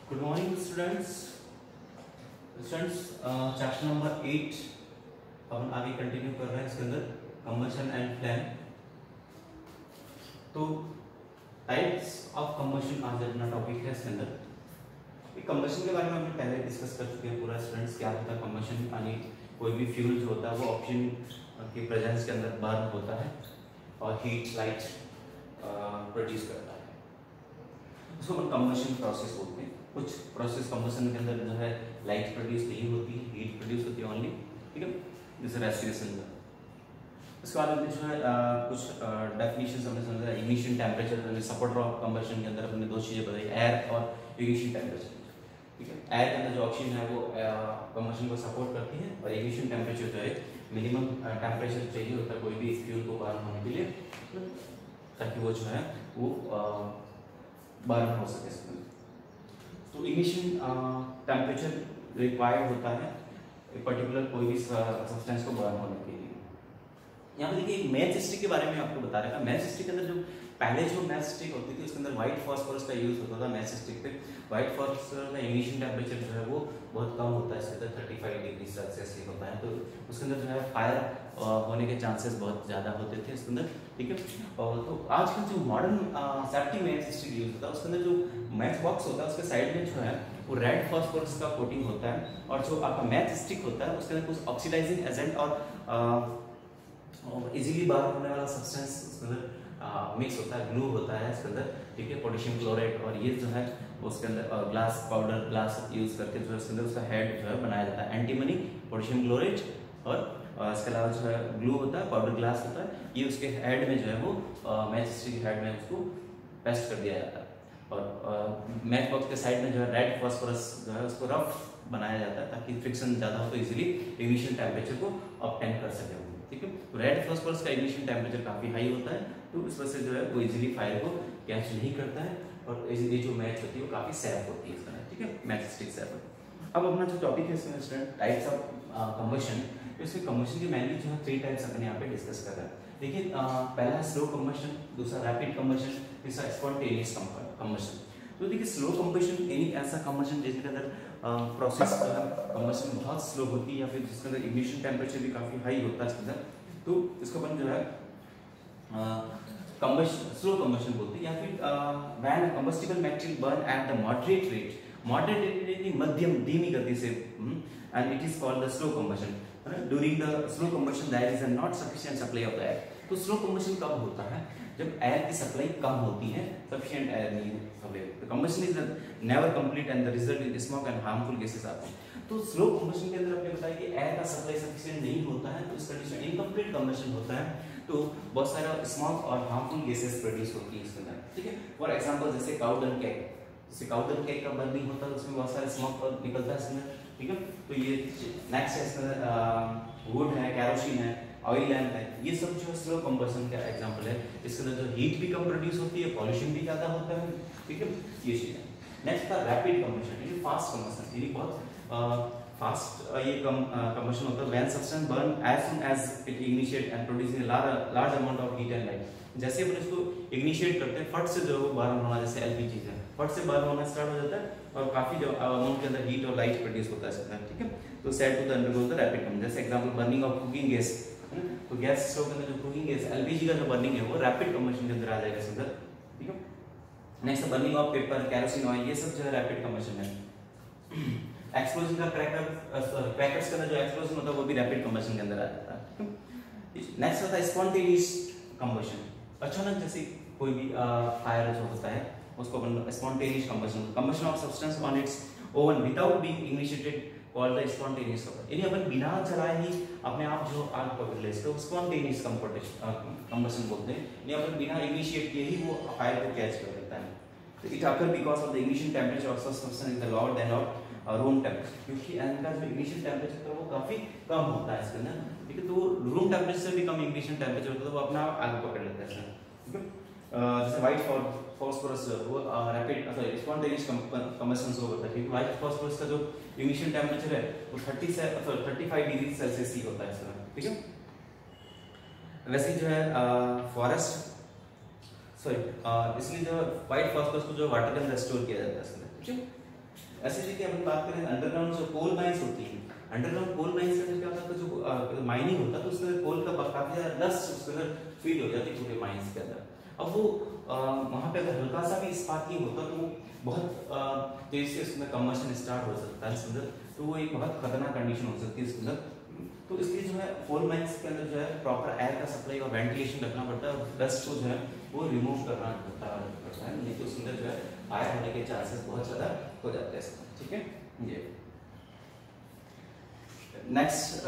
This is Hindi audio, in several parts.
Good morning students. Chapter number 8 अपन आगे कंटिन्यू कर रहे हैं। इसके अंदर कंबशन एंड फ्लेम। तो टाइप्स ऑफ कंबशन आज अपना टॉपिक है। इसके अंदर कंबशन के बारे में हमने पहले डिस्कस कर चुके हैं पूरा। स्टूडेंट्स क्या होता है कंबशन, यानी कोई भी फ्यूल जो होता है वो ऑक्सीजन के प्रेजेंस के अंदर बर्न होता है और हीट लाइट प्रोड्यूस करता है। उसको हम कंबशन प्रोसेस बोलते हैं। कुछ प्रोसेस कंबशन के अंदर जो है लाइट प्रोड्यूस नहीं होती, हीट प्रोड्यूस होती है ओनली, ठीक है, जैसे रेस्पिरेशन का। उसके बाद हमने जो है कुछ डेफिनेशन हमने समझा। Ignition temperature, supporter of combustion के अंदर हमने दो चीज़ें बताई, एयर और इग्निशन टेम्परेचर, ठीक है। एयर के अंदर जो ऑक्सीजन है वो कंबशन को सपोर्ट करती है और इग्निशन टेम्परेचर जो है मिनिमम टेम्परेचर चाहिए होता है कोई भी फ्यूल को बर्न होने के लिए, ताकि वो जो है वो बर्न हो सके इसमें। तो इग्निशन टेम्परेचर रिक्वायर्ड होता है पर्टिकुलर कोई भी सब्सटेंस को बर्न होने के लिए। यहाँ पे देखिए मैच स्टिक के बारे में आपको बता रहा था। मैच स्टिक के अंदर जो पहले जो मैच स्टिक होती थी उसके अंदर व्हाइट फास्फोरस का यूज होता था। मैच स्टिक पे व्हाइट फास्फोरस का इग्निशन टेम्परेचर जो है वो बहुत कम होता है, इसके अंदर 35 डिग्री सेल्सियस ही होता है। तो उसके अंदर जो है फायर होने के चांसेस बहुत ज़्यादा होते थे इसके अंदर, ठीक है। और तो आजकल जो modern safety match stick use होता है उसके अंदर जो मैच बॉक्स होता है उसके साइड में जो है वो रेड फास्फोरस का कोटिंग होता है और जो आपका मैच स्टिक होता है उसके अंदर कुछ ऑक्सीडाइजिंग एजेंट और इजीली बाहर होने वाला सब्सटेंस उसके अंदर मिक्स होता है, ग्लू होता है इसके अंदर, ठीक है, पोटेशियम क्लोराइड। और ये जो है उसके अंदर ग्लास पाउडर ग्लास यूज करके जो है उसके अंदर उसका हेड जो है बनाया जाता है, एंटीमनी, पोटेशियम क्लोराइड और इसके अलावा जो है ग्लू होता है, पाउडर ग्लास होता है। ये उसके हेड में जो है वो मैच स्टिक हेड में उसको पेस्ट कर दिया जाता है और मैच बॉक्स के साइड में जो है रेड फास्फोरस जो है उसको रफ बनाया जाता है ताकि फ्रिक्शन ज़्यादा हो तो इजीली इग्निशन टेम्परेचर को ऑब्टेन कर सके, ठीक है। तो रेड फास्फोरस का इग्निशन टेम्परेचर काफ़ी हाई होता है, तो इस वजह से जो है वो इजीली फायर को कैच नहीं करता है और इजीली जो मैच होती है वो काफ़ी सेफ होती है इसका, ठीक है, मैच स्टिक सेफ। अब अपना जो टॉपिक है इसमें स्टूडेंट टाइप्स ऑफ कंबशन। इसमें कंबशन की मेनली जो है 3 टाइप्स अपन यहाँ पे डिस्कस कर रहे हैं। देखिए पहला है स्लो कंबशन, दूसरा रैपिड कंबशन, तीसरा स्पॉन्टेनियस कंबशन। तो देखिए स्लो कंबशन यानी ऐसा कंबशन जिसके अंदर प्रोसेस कंबशन बहुत स्लो होती है या फिर जिसके अंदर इग्निशन टेम्परेचर भी काफ़ी हाई होता है इसके अंदर, तो इसको अपन जो है स्लो कंबशन बोलते हैं। या फिर when combustible material burn at the moderate rate, moderate rate मध्यम धीमी गति से, and it is called the slow combustion. During the slow combustion there is not sufficient supply of the air. तो स्लो कंबशन कब होता है? जब एयर की सप्लाई कम होती है, सफिशिएंट एयर नहीं supply. The combustion is never complete and the result in smoke and harmful gases आते हैं। तो स्लो कंबशन के अंदर आपने बताया कि एयर का सप्लाई सफिशिएंट नहीं होता है, तो इस कंडीशन इनकम्प्लीट कंबशन होता है, तो बहुत सारा स्मोक और हार्मफुल गैसेस प्रोड्यूस होती है इसके अंदर, ठीक है। फॉर एग्जांपल जैसे काउ डंग केक, जैसे काउ डंग केक का बर्निंग होता है उसमें बहुत सारा स्मोक निकलता है इसमें, ठीक है। तो ये नेक्स्ट है इसमें वुड है, कैरोसिन है, ऑयल लैम्प है, ये सब जो है स्लो कंबशन का एग्जांपल है। इसके अंदर जो हीट भी कम प्रोड्यूस होती है, पॉल्यूशन भी ज़्यादा होता है, ठीक है, ये चीज़ है। नेक्स्ट था रैपिड कंबशन, ये फास्ट कंबशन, ये बहुत फास्ट ये कंबशन होता है when substance burn as soon as it initiate and producing large amount of heat and light. जैसे अपन इसको इनिशिएट करते हैं फट से जो बर्न होना, जैसे एलपीजी है फट से बर्न होना स्टार्ट हो जाता है और काफी जो अमाउंट के अंदर हीट और लाइट प्रोड्यूस होता है इसके अंदर, ठीक है। तो set to the undergo the rapid combustion. जैसे example burning of cooking gas, तो गैस स्टोव के अंदर जो कुकिंग गैस एलपीजी का जो बर्निंग है वो रैपिड कंबशन के अंदर आ जाएगा इसके अंदर, ठीक है। Next burning of paper, kerosene oil, ये सब जो है रैपिड कंबशन है। एक्सप्लोजन का क्रैकर्स के अंदर जो एक्सप्लोजन होता है वो भी रैपिड कंबशन के अंदर आ जाता है। नेक्स्ट होता है स्पॉन्टेनियस कंबशन। अचानक जैसे कोई भी फायर जो होता है उसको अपन spontaneous combustion, combustion of substance on its own without being initiated called the spontaneous combustion. यानी अपन बिना जलाए ही अपने आप जो आग पकड़ ले इसको स्पॉन्टेनियस कंबशन बोलते हैं। यानी अपन बिना इनिशिएट किए ही वो फायर को कैच कर लेता है। तो it occur because of the ignition temperature of such substance is lower than room temperature, क्योंकि इनका जो इग्निशन टेम्परेचर है वो काफी कम होता है इसके अंदर, ठीक है। तो रूम टेम्परेचर से भी कम इग्निशन टेम्परेचर होता है तो वो अपना आग पकड़ लेता है इसमें, ठीक है। जैसे व्हाइट फास्फोरस वो रैपिड सॉरी स्पॉन्टेनियस कंबशन से होता है, क्योंकि व्हाइट फास्फोरस का जो इग्निशन टेम्परेचर है वो 35 डिग्री सेल्सियस ही होता है इसमें, ठीक है। वैसे जो है फॉरेस्ट सॉरी इसलिए जो व्हाइट फास्फोरस को जो वाटर के अंदर स्टोर किया जाता है इसमें, ठीक है। ऐसे देखिए अपन बात करें अंडरग्राउंड जो कोल माइंस होती हैं, अंडरग्राउंड कोल माइंस का क्या होता है, जो माइनिंग होता है तो उसके अंदर कोल का काफी ज्यादा डस्ट उसके अंदर फीड हो जाती है पूरे माइंस के अंदर। अब वो वहाँ पे अगर हल्का सा भी स्पार्किंग होता तो वो बहुत तेज से उसमें कंबशन स्टार्ट हो सकता है इसके अंदर, तो वो एक बहुत खतरनाक कंडीशन हो सकती है इसके अंदर। तो इसलिए जो है कोल माइंस के अंदर जो है प्रॉपर एयर का सप्लाई और वेंटिलेशन रखना पड़ता है, और डस्ट को जो है वो रिमूव करना पड़ता है, नहीं तो उसके अंदर जो है फायर होने के चांसेस बहुत ज़्यादा हो जाते हैं। ठीक है, ये नेक्स्ट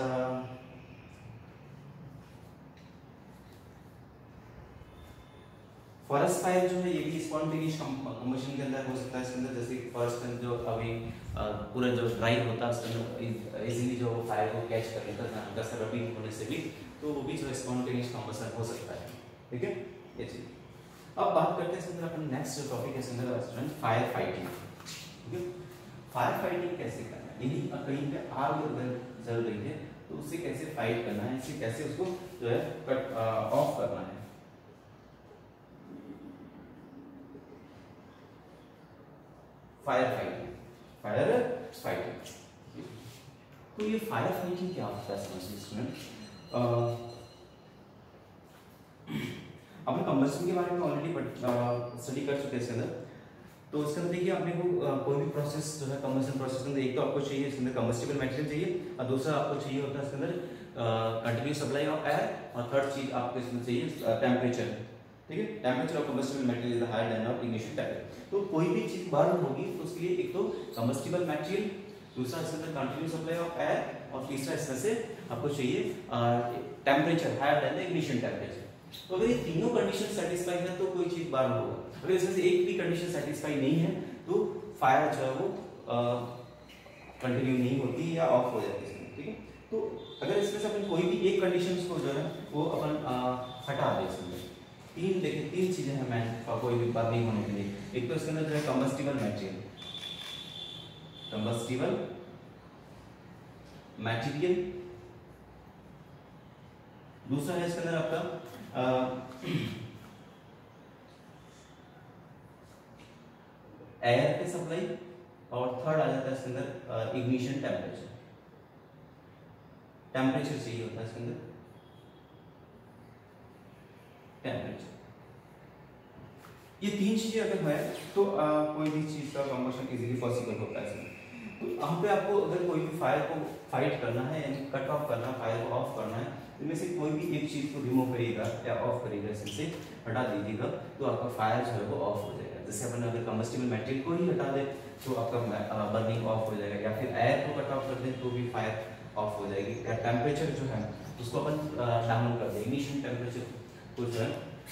फॉरेस्ट फायर जो है ये भी स्पॉन्टेनियस कंबशन के अंदर हो सकता है इसके अंदर। जैसे फॉरेस्ट जो अभी पूरा जो ड्राई होता है उसके अंदर इजीली जो फायर को कैच कर लेता है हल्का सा रबिंग होने से भी, तो वो भी जो स्पॉन्टेनियस कंबशन हो सकता है। ठीक है, ये चीज। अब बात करते हैं इसके अंदर अपन नेक्स्ट जो टॉपिक है इसके अंदर स्टूडेंट फायर फाइटिंग। ठीक है, फायर फाइटिंग कैसे करना है, यानी कहीं पे आग अगर जल रही है तो उससे कैसे फाइट करना है, इससे कैसे उसको जो है कट ऑफ करना है। Fire fighting, fire fighting. तो ये फायर फाइटिंग क्या होता है समझिए स्टूडेंट। अपन कंबशन के बारे में ऑलरेडी स्टडी कर चुके हैं इसके अंदर। तो इसके अंदर देखिए अपने को कोई भी प्रोसेस जो है कंबशन प्रोसेस के अंदर एक तो आपको चाहिए इसके अंदर कंबस्टिबल मटेरियल चाहिए, और दूसरा आपको चाहिए होता है इसके अंदर कंटिन्यूस सप्लाई ऑफ एयर, और थर्ड चीज आपको इसमें चाहिए टेम्परेचर। ठीक है, temperature of combustible material is higher than of ignition temperature. तो कोई भी चीज बर्न होगी तो उसके लिए एक तो कंबस्टिबल मटेरियल, दूसरा इसके अंदर कंटिन्यूस सप्लाई ऑफ एयर, और तीसरा इसमें से आपको चाहिए temperature higher than the ignition temperature. तो अगर ये तीनों कंडीशन सेटिस्फाई है तो कोई चीज बर्न होगा। अगर इसमें से एक भी कंडीशन सेटिस्फाई नहीं है तो फायर जो है वो कंटिन्यू नहीं होती या ऑफ हो जाती है। ठीक है, तो अगर इसमें से अपन कोई भी एक कंडीशन को जो है वो अपन हटा दे इसमें, तीन देखिए तीन चीजें हैं मैन कोई भी बर्निंग होने के लिए। एक तो इसके अंदर जो है कंबस्टिबल मटेरियल, कंबस्टिबल मटेरियल, दूसरा है इसके अंदर आपका एयर की सप्लाई, और थर्ड आ जाता है इसके अंदर इग्निशन टेम्परेचर। टेम्परेचर चाहिए होता है इसके अंदर, टेम्परेचर। ये तीन चीजें अगर है तो कोई भी चीज का कंबशन इजीली पॉसिबल होता है इसमें। तो यहाँ पे आपको अगर कोई भी फायर को फाइट करना है यानी कट ऑफ करना है, फायर को ऑफ करना है, इनमें से कोई भी एक चीज को रिमूव करिएगा या ऑफ करिएगा, इसमें से हटा दीजिएगा तो आपका फायर जो है वो ऑफ हो जाएगा। जैसे अपन अगर कंबस्टिबल मटेरियल को ही हटा दे तो आपका बर्निंग ऑफ हो जाएगा, या फिर एयर को कट ऑफ कर दें तो भी फायर ऑफ हो जाएगी, या टेम्परेचर जो है उसको अपन डाउन कर दें, इग्निशन टेम्परेचर को जो है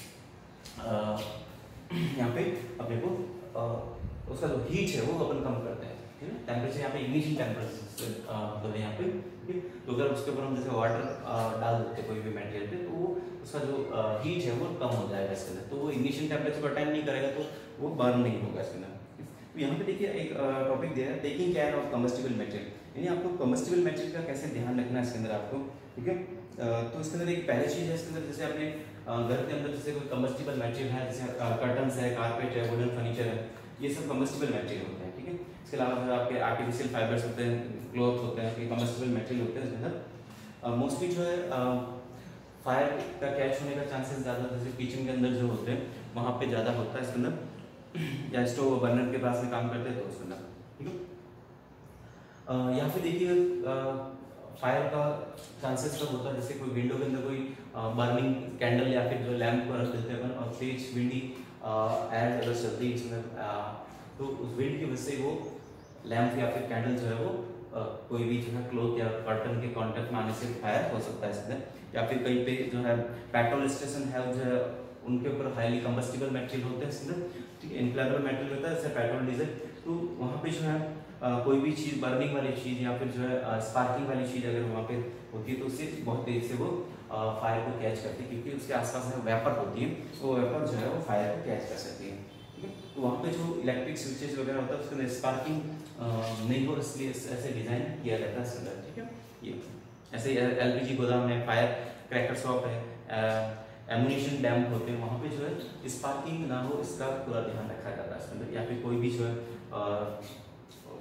यहाँ पे अपने को उसका जो हीट है वो अपन कम करते हैं। ठीक है, टेम्परेचर यहाँ पे इग्निशन टेम्परेचर मतलब यहाँ पे। ठीक, तो अगर उसके ऊपर हम जैसे वाटर डाल देते हैं कोई भी मटेरियल पे तो वो उसका जो हीट है वो कम हो जाएगा इसके अंदर, तो वो इग्निशन टेम्परेचर को अटेंड नहीं करेगा तो वो बर्न नहीं होगा इसके अंदर। तो यहाँ पे देखिए एक टॉपिक दिया है taking care of combustible material, यानी आपको कंबस्टिबल मटेरियल का कैसे ध्यान रखना है इसके अंदर आपको। ठीक है, तो इसके अंदर एक पहली चीज है इसके अंदर, जैसे आपने घर के अंदर जैसे कोई कंबस्टिबल मटेरियल है, जैसे कर्टन्स है, कारपेट है, वुडन फर्नीचर है, ये सब कंबस्टिबल मटेरियल होते हैं। ठीक है, इसके अलावा जो आपके आर्टिफिशियल फाइबर्स होते हैं, क्लॉथ होते हैं, ये कंबस्टिबल मटेरियल होते हैं इसके अंदर। मोस्टली जो है फायर का कैच होने का चांसेस ज़्यादा जैसे किचन के अंदर जो होते हैं वहाँ पे ज़्यादा होता है इसके अंदर, या स्टोव बर्नर के पास में काम करते हैं तो उसके अंदर। ठीक है, या फिर देखिए फायर का चांसेस कब होता है, जैसे कोई विंडो के अंदर कोई बर्निंग कैंडल या फिर जो लैंप को रख देते हैं अपन, और तेज विंडी एयर अगर चलती है इसमें तो उस विंड की वजह से वो लैंप या फिर कैंडल जो है वो कोई भी जो है क्लोथ या कर्टन के कांटेक्ट में आने से फायर हो सकता है इसमें। या फिर कहीं पे जो है पेट्रोल स्टेशन है जो है उनके ऊपर हाईली कंबस्टिबल मटेरियल होते हैं इसमें। ठीक है, इनफ्लेमेबल मटेरियल होता है जैसे पेट्रोल डीजल, तो वहाँ पे जो है कोई भी चीज़ बर्निंग वाली चीज़ या फिर जो है स्पार्किंग वाली चीज़ अगर वहाँ पे होती है तो उससे बहुत तेज से वो फायर को कैच करती है, क्योंकि उसके आसपास में वेपर होती है, वो वेपर जो है वो फायर को कैच कर सकती है। ठीक है, तो वहाँ पे जो इलेक्ट्रिक स्विचेस वगैरह होता है उसके अंदर स्पार्किंग नहीं हो, इसलिए ऐसे डिज़ाइन किया जाता है इसके अंदर। ठीक है, ये ऐसे LPG गोदाम है, फायर क्रैकर शॉप है, एमुनिशन डैम होते हैं, वहाँ पे जो है स्पार्किंग ना हो इसका पूरा ध्यान रखा जाता है इसके अंदर। या फिर कोई भी जो है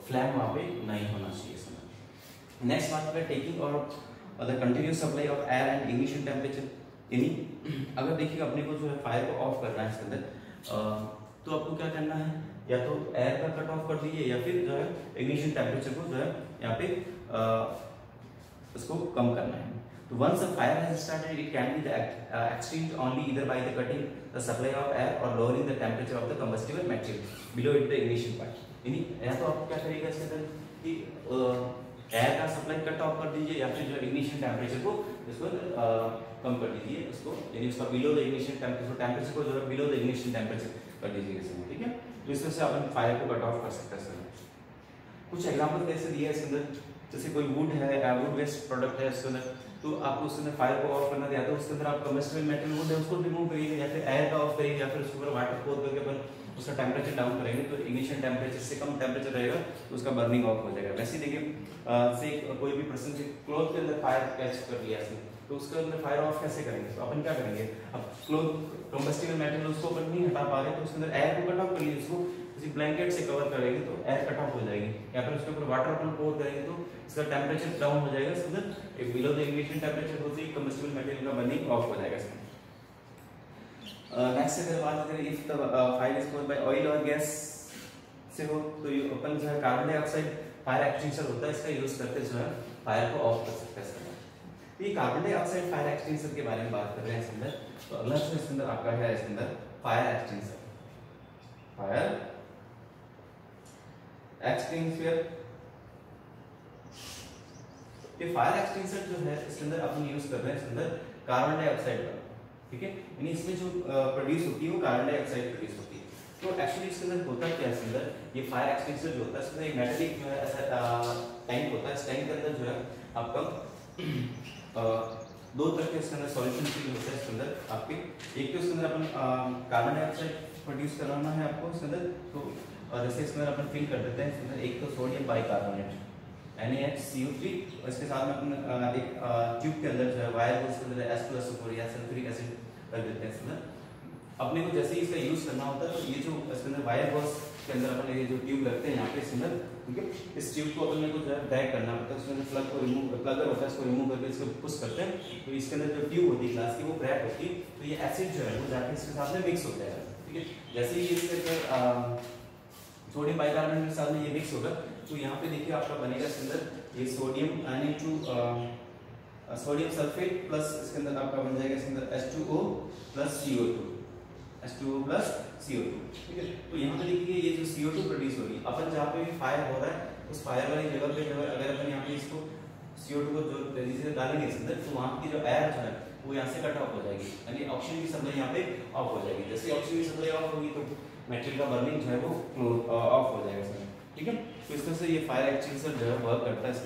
फ्लैम वहाँ पे नहीं होना चाहिए इसमें। नेक्स्ट बात है टेकिंग और the continuous supply of air and ignition temperature. यानी अगर देखिए अपने को जो है फायर को ऑफ करना है इसके अंदर, तो आपको क्या करना है, या तो एयर का कट ऑफ कर दीजिए या फिर जो है इग्निशन टेम्परेचर को जो है यहाँ पे इसको कम करना है। तो once a fire has started it can be extinguished only either by the cutting the supply of air or lowering the temperature of the combustible material below it the ignition point. यानी या तो आप क्या करिएगा इसके अंदर कि एयर का सप्लाई कट ऑफ कर दीजिए या फिर जो इग्निशन टेम्परेचर को इसको कम कर दीजिए उसको, यानी उसका बिलो द इग्निशन टेम्परेचर को जो है बिलो द इग्निशन टेम्परेचर कर दीजिए इसमें, ठीक है। तो इस तरह से अपन फायर को कट ऑफ कर सकते हैं। कुछ एग्जांपल कैसे दिए हैं इसके अंदर, जैसे कोई वुड है, वुड वेस्ट प्रोडक्ट है इसके अंदर, तो आपको उसके अंदर फायर को ऑफ करना है, या तो उसके अंदर आप कम्बस्टिबल मेटल वुड है उसको रिमूव करिए, या फिर एयर का ऑफ करिए, या फिर उसके ऊपर वाटर पोर करके अपन उसका टेम्परेचर डाउन करेंगे तो इग्निशन टेम्परेचर से कम टेम्परेचर रहेगा तो उसका बर्निंग ऑफ हो जाएगा। वैसे देखिए से कोई भी पर्सन के क्लॉथ के अंदर फायर कैच कर लिया इसने, तो उसके अंदर फायर ऑफ कैसे करेंगे, तो अपन क्या करेंगे, अब क्लॉथ कम्बस्टिबल मेटल उसको अपन नहीं हटा पा रहे तो उसके अंदर एयर को कट ऑफ कर लीजिए, उसको किसी ब्लैंकेट से कवर करेंगे तो एयर कट ऑफ हो जाएगी, या फिर उसके ऊपर वाटर अपन पोर करेंगे तो इसका टेम्परेचर डाउन हो जाएगा, इसके अंदर एक बिलो द इग्निशन टेम्परेचर होती है कम्बस्टिबल मेटल का बर्निंग ऑफ हो जाएगा इसमें। नेक्स्ट अगर बात करें if the fire is caused by oil और गैस से हो तो ये अपन जो है कार्बन डाइऑक्साइड फायर एक्सटिंग्विशर होता है, इसका यूज करते जो है फायर को ऑफ कर सकते हैं। ये कार्बन डाइऑक्साइड फायर एक्सटिंग्विशर के बारे में बात कर रहे हैं इसके अंदर, तो अगला जो इसके अंदर आपका है इसके अंदर फायर एक्सटिंग्विशर। फायर एक्सटिंग्विशर, ये फायर एक्सटिंग्विशर जो है इसके अंदर अपन यूज कर रहे हैं इसके अंदर कार्बन डाइऑक्साइड का, ठीक है, यानी इसमें जो प्रोड्यूस होती है वो कार्बन डाइऑक्साइड प्रोड्यूस होती है। तो एक्चुअली इसके अंदर होता क्या है, इसके अंदर ये फायर एक्सटिंग्विशर जो होता है इसमें एक मेटालिक जो है ऐसा टैंक होता है, इस टैंक के अंदर जो है आपका दो तरह के इसके अंदर सॉल्यूशन फिल होता है इसके अंदर आपके, एक तो इसके अंदर अपन कार्बन डाइऑक्साइड प्रोड्यूस कराना है आपको इसके अंदर, तो जैसे इसके अंदर अपन फिल कर देते हैं इसके अंदर एक तो सोडियम बाइकार्बोनेट NaHCO3, और इसके साथ में अपन एक ट्यूब के अंदर जो है वायर को इसके अंदर H+SO4 या सल्फ्यूरिक एसिड कर देते हैं इसके अंदर। अपने को जैसे ही इसका यूज करना होता है तो ये जो इसके अंदर वायर बॉक्स के अंदर अपन ये जो ट्यूब रखते हैं यहाँ पे इसके अंदर, ठीक है, इस ट्यूब को अपन को जो है ड्रैग करना पड़ता है, उसके अंदर प्लग को रिमूव, प्लग होता है इसको रिमूव करके इसको पुश करते हैं, तो इसके अंदर जो ट्यूब होती है ग्लास की वो क्रैक होती है, तो ये एसिड जो है वो जाके इसके साथ में मिक्स हो जाएगा, ठीक है। जैसे ही इसके अंदर सोडियम बाइकार्बोनेट के साथ में ये मिक्स होगा तो यहाँ पे देखिए आपका बनेगा इसके अंदर ये सोडियम सोडियम सल्फेट प्लस इसके अंदर आपका बन जाएगा इसके अंदर H2O plus CO2, H2O plus CO2, ठीक है। तो यहाँ पे देखिए ये जो CO2 प्रोड्यूस होगी, अपन जहाँ पे भी फायर हो रहा है उस फायर वाली जगह पे जो है अगर अपन यहाँ पे इसको CO2 को जो तेजी से डालेंगे इसके अंदर तो वहाँ की जो एयर जो है वो यहाँ से कट ऑफ हो जाएगी, यानी ऑक्सीजन की सप्लाई यहाँ पे ऑफ हो जाएगी। जैसे ऑक्सीजन की सप्लाई ऑफ होगी तो मटेरियल का बर्निंग जो है वो ऑफ हो जाएगा इसमें, ठीक है। तो इस तरह से ये फायर एक्सटिंग्विशर जो है वर्क करता है इसके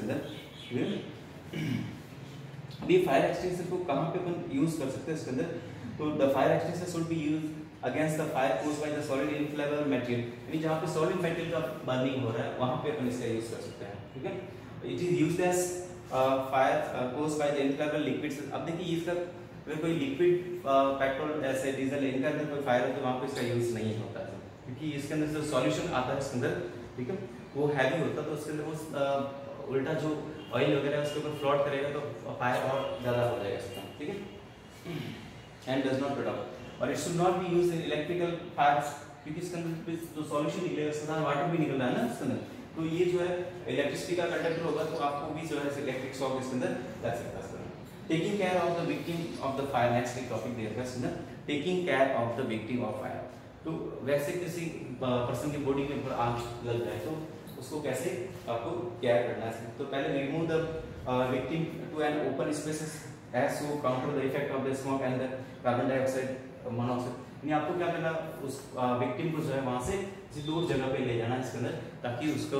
अंदर। अभी फायर एक्सटिंग्विशर को कहाँ पे अपन यूज कर सकते हैं इसके अंदर, तो the fire extinguisher should be used against the fire caused by the solid inflammable material, यानी जहाँ पे सॉलिड मटेरियल का बर्निंग हो रहा है वहाँ पे अपन इसका यूज कर सकते हैं, ठीक है। It is used as fire caused by the inflammable liquids. अब देखिए इसका अगर कोई लिक्विड पेट्रोल ऐसे डीजल इनका अंदर कोई फायर हो तो वहाँ पे इसका यूज नहीं होता है, क्योंकि इसके अंदर जो सॉल्यूशन आता है इसके अंदर, ठीक है, वो हैवी होता है, तो उसके अंदर वो उल्टा जो ऑयल वगैरह उसके ऊपर फ्लोट करेगा तो फायर और ज़्यादा हो जाएगा इसका, ठीक है, एंड डज नॉट प्रोडक्ट। और it should not be used in electrical fires, क्योंकि इसके अंदर जो सॉल्यूशन निकलेगा उसके साथ वाटर भी निकल रहा है ना इसके अंदर, तो ये जो है इलेक्ट्रिसिटी का कंडक्टर होगा तो आपको भी जो है इलेक्ट्रिक शॉक इसके अंदर लग सकता है। Taking care of the victim of the fire, next topic दिया है taking care of the victim of fire. तो वैसे किसी पर्सन की बॉडी में आग लग जाए तो उसको कैसे आपको केयर करना है, तो पहले remove the victim to an open spaces as so counter the effect of the smoke and the carbon dioxide monoxide, यानी आपको क्या करना उस विक्टिम को जो है वहां से किसी दूर जगह पे ले जाना इसके अंदर, ताकि उसको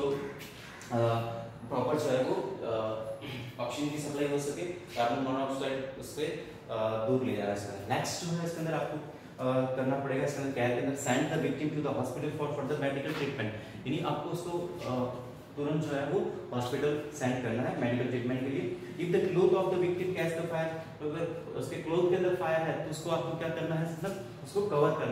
प्रॉपर जो है वो ऑक्सीजन की सप्लाई हो सके, कार्बन मोनोऑक्साइड उससे दूर ले जाना इसके अंदर। नेक्स्ट जो है इसके अंदर आपको करना पड़ेगा इसके अंदर क्या है, send the victim to the hospital for further medical treatment, यानी आपको उसको तुरंत जो है वो हॉस्पिटल सेंड करना है मेडिकल ट्रीटमेंट के लिए। If the cloth of the victim catch the fire, तो अगर उसके क्लोथ के अंदर फायर है तो उसको आपको क्या करना है, उसको कवर करना है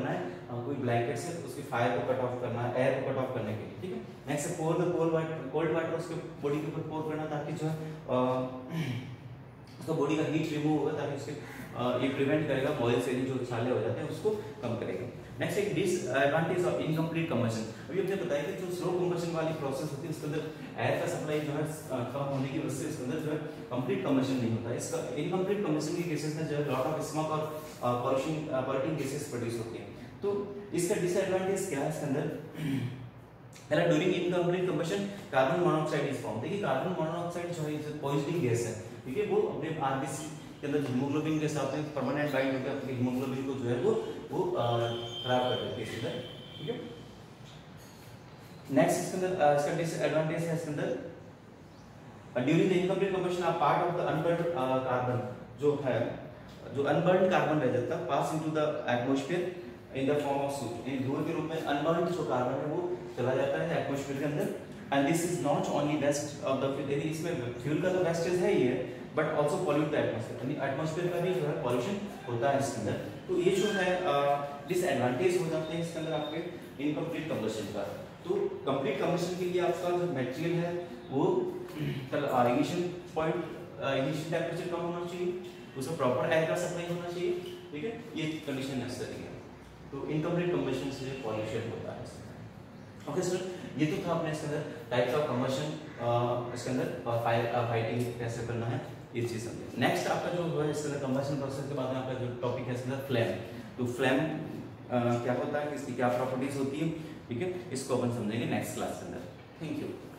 कोई ब्लैंकेट से उसके फायर को कट ऑफ करना है, एयर को कट ऑफ करने के लिए, ठीक है। नेक्स्ट है पोर द कोल्ड वाटर उसके बॉडी के ऊपर पोर करना ताकि जो है उसका बॉडी का हीट रिमूव होगा, ताकि उसके ये प्रिवेंट करेगा बॉयल से जो छाले हो जाते हैं उसको कम करेगा। नेक्स्ट एक डिसएडवांटेज ऑफ इनकम्प्लीट कंबशन। अभी हमने बताया कि जो स्लो कंबशन वाली प्रोसेस होती है उसके अंदर एयर का सप्लाई जो है कम होने की वजह से इसके अंदर जो है कंप्लीट कंबशन नहीं होता है। इसका इनकम्प्लीट कंबशन के केसेस में जो है लॉट ऑफ स्मोक और पॉल्यूशन गैसेस प्रोड्यूस होती हैं। तो इसका डिसएडवांटेज क्या है इसके अंदर? पहला, during incomplete combustion carbon monoxide is form. देखिए कार्बन मोनोऑक्साइड जो है पॉजिटिव गैस है, ठीक है, वो अपने आरबीसी के अंदर हीमोग्लोबिन के साथ में परमानेंट बाइंड होकर अपने हीमोग्लोबिन को जो है वो खराब कर देती है इसके अंदर, ठीक है। नेक्स्ट इसके अंदर इसका डिसएडवांटेज है इसके अंदर during the incomplete combustion a part of the unburned carbon जो है, जो अनबर्न्ड कार्बन रह जाता है pass into the atmosphere in the form of soot. इन धुएं के रूप में अनबर्न्ड जो कार्बन है वो चला जाता है एटमॉस्फेयर के अंदर। And this is not only waste of the fuel, यदि इसमें फ्यूल का तो वेस्टेज है ही है, but also pollute the atmosphere, यानी एटमॉस्फेयर का भी जो है पॉल्यूशन होता है इसके अंदर। तो ये जो है डिसएडवांटेज हो जाते हैं इसके अंदर आपके इनकम्प्लीट कंबशन का। तो कंप्लीट कंबशन के लिए आपका जो मटेरियल है वो इग्निशन पॉइंट, इग्निशन टेम्परेचर कम होना चाहिए, उसमें प्रॉपर एयर का सप्लाई होना चाहिए, ठीक है, ये कंडीशन नेसेसरी है। तो इनकम्प्लीट कंबशन से पॉल्यूशन होता है। ओके सर, ये तो था अपने इसके अंदर टाइप्स ऑफ कंबशन, इसके अंदर फायर फाइटिंग कैसे करना है ये चीज समझे। नेक्स्ट आपका जो है इसके अंदर कंबशन प्रोसेस के बाद में आपका जो टॉपिक है इसके अंदर फ्लेम। तो फ्लेम क्या होता है, इसकी क्या प्रॉपर्टीज होती है, ठीक है, इसको अपन समझेंगे नेक्स्ट क्लास के अंदर। Thank you.